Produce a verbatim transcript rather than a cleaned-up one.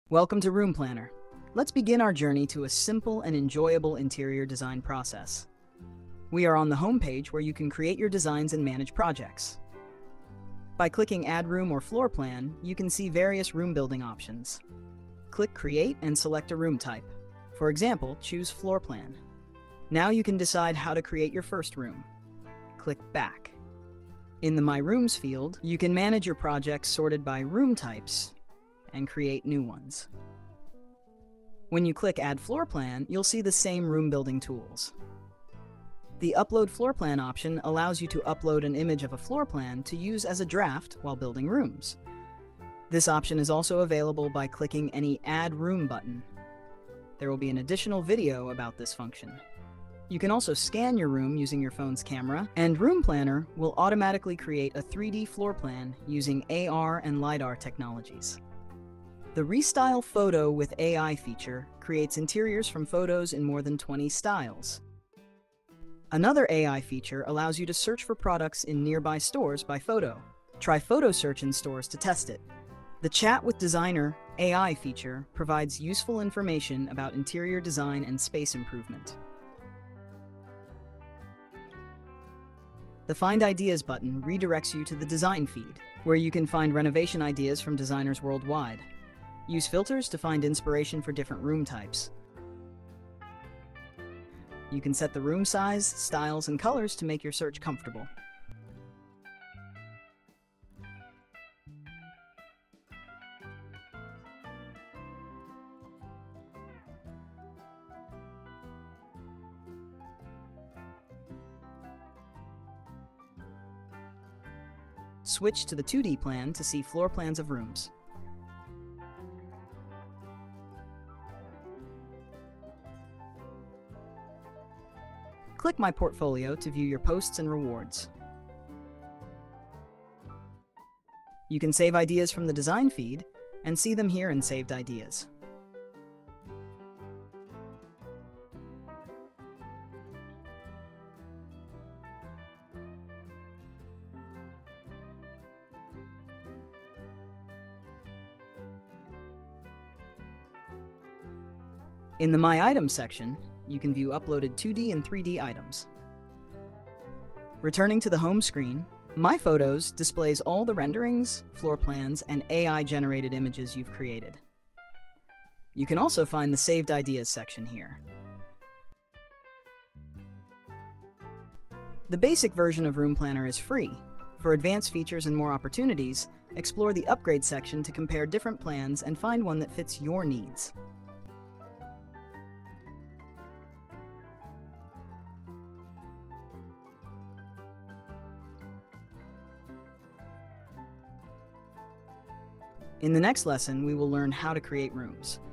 Welcome to Room Planner. Let's begin our journey to a simple and enjoyable interior design process. We are on the home page where you can create your designs and manage projects. By clicking Add Room or Floor Plan, you can see various room building options. Click Create and select a room type. For example, choose Floor Plan. Now you can decide how to create your first room. Click Back. In the My Rooms field, you can manage your projects sorted by room types and create new ones. When you click Add Floor Plan, you'll see the same room building tools. The Upload Floor Plan option allows you to upload an image of a floor plan to use as a draft while building rooms. This option is also available by clicking any Add Room button. There will be an additional video about this function. You can also scan your room using your phone's camera, and Room Planner will automatically create a three D floor plan using A R and LiDAR technologies. The Restyle Photo with A I feature creates interiors from photos in more than twenty styles. Another A I feature allows you to search for products in nearby stores by photo. Try Photo Search in stores to test it. The Chat with Designer A I feature provides useful information about interior design and space improvement. The Find Ideas button redirects you to the Design feed, where you can find renovation ideas from designers worldwide. Use filters to find inspiration for different room types. You can set the room size, styles, and colors to make your search comfortable. Switch to the two D plan to see floor plans of rooms. Click My Portfolio to view your posts and rewards. You can save ideas from the design feed and see them here in Saved Ideas. In the My Items section, you can view uploaded two D and three D items. Returning to the home screen, My Photos displays all the renderings, floor plans, and A I-generated images you've created. You can also find the Saved Ideas section here. The basic version of Room Planner is free. For advanced features and more opportunities, explore the Upgrade section to compare different plans and find one that fits your needs. In the next lesson, we will learn how to create rooms.